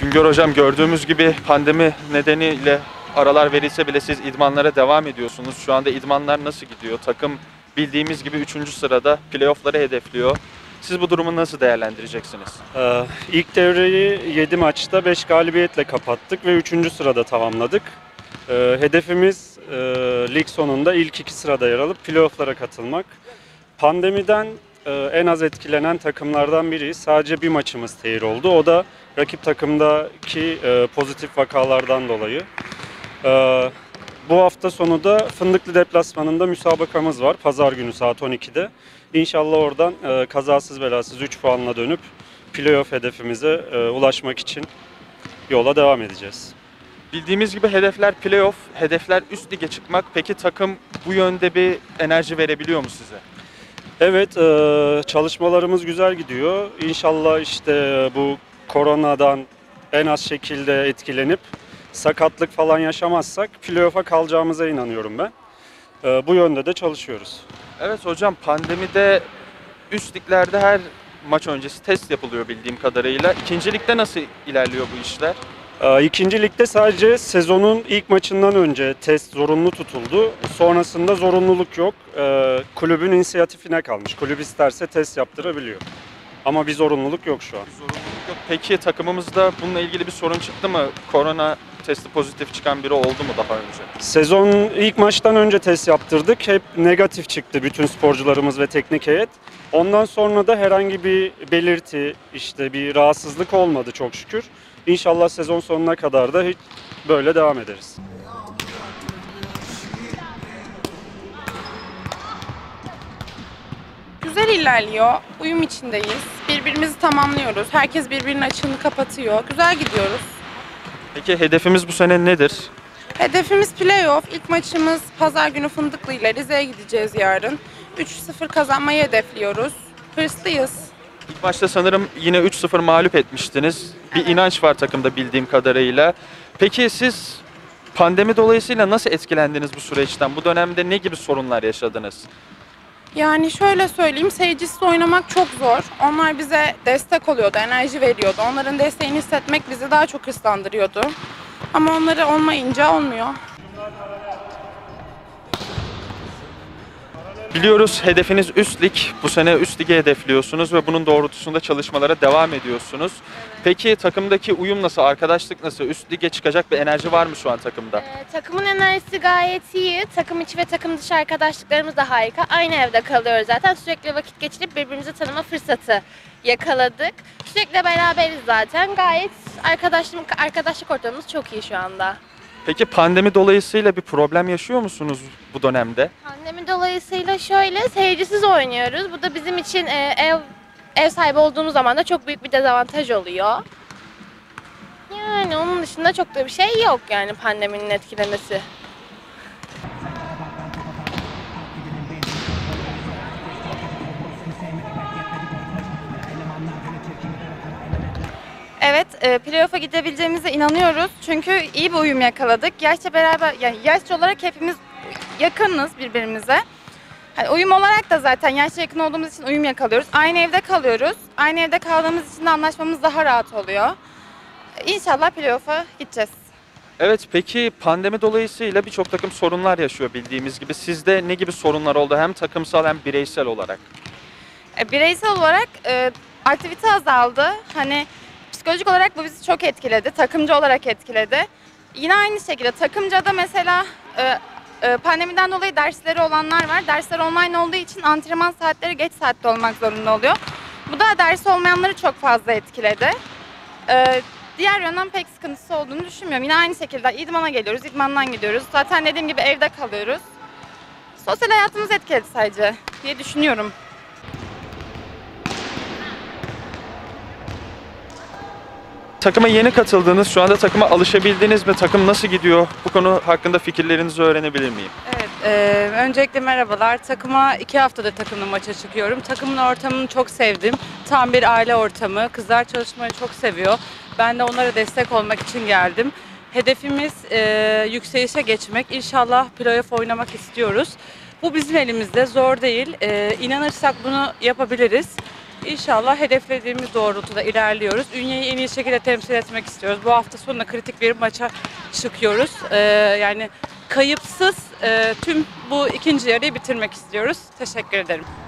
Güngör Hocam, gördüğümüz gibi pandemi nedeniyle aralar verilse bile siz idmanlara devam ediyorsunuz. Şu anda idmanlar nasıl gidiyor? Takım bildiğimiz gibi 3. sırada playoff'ları hedefliyor. Siz bu durumu nasıl değerlendireceksiniz? İlk devreyi 7 maçta 5 galibiyetle kapattık ve 3. sırada tamamladık. Hedefimiz lig sonunda ilk 2 sırada yer alıp playoff'lara katılmak. Pandemiden en az etkilenen takımlardan biriyiz. Sadece bir maçımız tehir oldu. O da rakip takımdaki pozitif vakalardan dolayı. Bu hafta sonu da Fındıklı deplasmanında müsabakamız var. Pazar günü saat 12'de. İnşallah oradan kazasız belasız 3 puanla dönüp playoff hedefimize ulaşmak için yola devam edeceğiz. Bildiğimiz gibi hedefler playoff, hedefler üst lige çıkmak. Peki takım bu yönde bir enerji verebiliyor mu size? Evet, çalışmalarımız güzel gidiyor. İnşallah işte bu koronadan en az şekilde etkilenip sakatlık falan yaşamazsak playoff'a kalacağımıza inanıyorum ben. Bu yönde de çalışıyoruz. Evet hocam, pandemide üst liglerde her maç öncesi test yapılıyor bildiğim kadarıyla. İkinci ligde nasıl ilerliyor bu işler? İkinci ligde sadece sezonun ilk maçından önce test zorunlu tutuldu. Sonrasında zorunluluk yok. Kulübün inisiyatifine kalmış. Kulüp isterse test yaptırabiliyor. Ama bir zorunluluk yok şu an. Zorunluluk yok. Peki takımımızda bununla ilgili bir sorun çıktı mı? Korona testi pozitif çıkan biri oldu mu daha önce? Sezon ilk maçtan önce test yaptırdık. Hep negatif çıktı bütün sporcularımız ve teknik heyet. Ondan sonra da herhangi bir belirti, işte bir rahatsızlık olmadı çok şükür. İnşallah sezon sonuna kadar da hiç böyle devam ederiz. Güzel ilerliyor. Uyum içindeyiz. Birbirimizi tamamlıyoruz. Herkes birbirinin açığını kapatıyor. Güzel gidiyoruz. Peki hedefimiz bu sene nedir? Hedefimiz playoff. İlk maçımız pazar günü Fındıklı ile Rize'ye gideceğiz yarın. 3-0 kazanmayı hedefliyoruz. Hırslıyız. İlk başta sanırım yine 3-0 mağlup etmiştiniz. Bir inanç var takımda bildiğim kadarıyla. Peki siz pandemi dolayısıyla nasıl etkilendiniz bu süreçten? Bu dönemde ne gibi sorunlar yaşadınız? Yani şöyle söyleyeyim, seyircisiz oynamak çok zor. Onlar bize destek oluyordu, enerji veriyordu. Onların desteğini hissetmek bizi daha çok hırslandırıyordu. Ama onları olmayınca olmuyor. Biliyoruz hedefiniz üst lig. Bu sene üst lige hedefliyorsunuz ve bunun doğrultusunda çalışmalara devam ediyorsunuz. Peki takımdaki uyum nasıl, arkadaşlık nasıl? Üst lige çıkacak bir enerji var mı şu an takımda? Takımın enerjisi gayet iyi. Takım içi ve takım dışı arkadaşlıklarımız da harika. Aynı evde kalıyoruz zaten. Sürekli vakit geçirip birbirimizi tanıma fırsatı yakaladık. Sürekli beraberiz zaten. Gayet arkadaşlık ortamımız çok iyi şu anda. Peki pandemi dolayısıyla bir problem yaşıyor musunuz bu dönemde? Pandemi dolayısıyla şöyle seyircisiz oynuyoruz. Bu da bizim için ev sahibi olduğumuz zaman da çok büyük bir dezavantaj oluyor. Yani onun dışında çok da bir şey yok yani pandeminin etkilemesi. Evet, playoff'a gidebileceğimize inanıyoruz. Çünkü iyi bir uyum yakaladık. Yaşça beraber, yani yaş olarak hepimiz yakınız birbirimize. Yani uyum olarak da zaten yaşça yakın olduğumuz için uyum yakalıyoruz. Aynı evde kalıyoruz. Aynı evde kaldığımız için de anlaşmamız daha rahat oluyor. İnşallah playoff'a gideceğiz. Evet, peki pandemi dolayısıyla birçok takım sorunlar yaşıyor bildiğimiz gibi. Sizde ne gibi sorunlar oldu hem takımsal hem bireysel olarak? Bireysel olarak aktivite azaldı. Hani psikolojik olarak bu bizi çok etkiledi. Takımcı olarak etkiledi. Yine aynı şekilde takımca da mesela pandemiden dolayı dersleri olanlar var. Dersler online olduğu için antrenman saatleri geç saatte olmak zorunda oluyor. Bu da dersi olmayanları çok fazla etkiledi. Diğer yönden pek sıkıntısı olduğunu düşünmüyorum. Yine aynı şekilde idmana geliyoruz, idmandan gidiyoruz. Zaten dediğim gibi evde kalıyoruz. Sosyal hayatımız etkiledi sadece diye düşünüyorum. Takıma yeni katıldınız. Şu anda takıma alışabildiniz mi? Takım nasıl gidiyor? Bu konu hakkında fikirlerinizi öğrenebilir miyim? Evet, öncelikle merhabalar. Takıma 2 haftadır takımla maça çıkıyorum. Takımın ortamını çok sevdim. Tam bir aile ortamı. Kızlar çalışmayı çok seviyor. Ben de onlara destek olmak için geldim. Hedefimiz yükselişe geçmek. İnşallah playoff oynamak istiyoruz. Bu bizim elimizde. Zor değil. İnanırsak bunu yapabiliriz. İnşallah hedeflediğimiz doğrultuda ilerliyoruz. Ünye'yi en iyi şekilde temsil etmek istiyoruz. Bu hafta sonunda kritik bir maça çıkıyoruz. Yani kayıpsız tüm bu ikinci yarıyı bitirmek istiyoruz. Teşekkür ederim.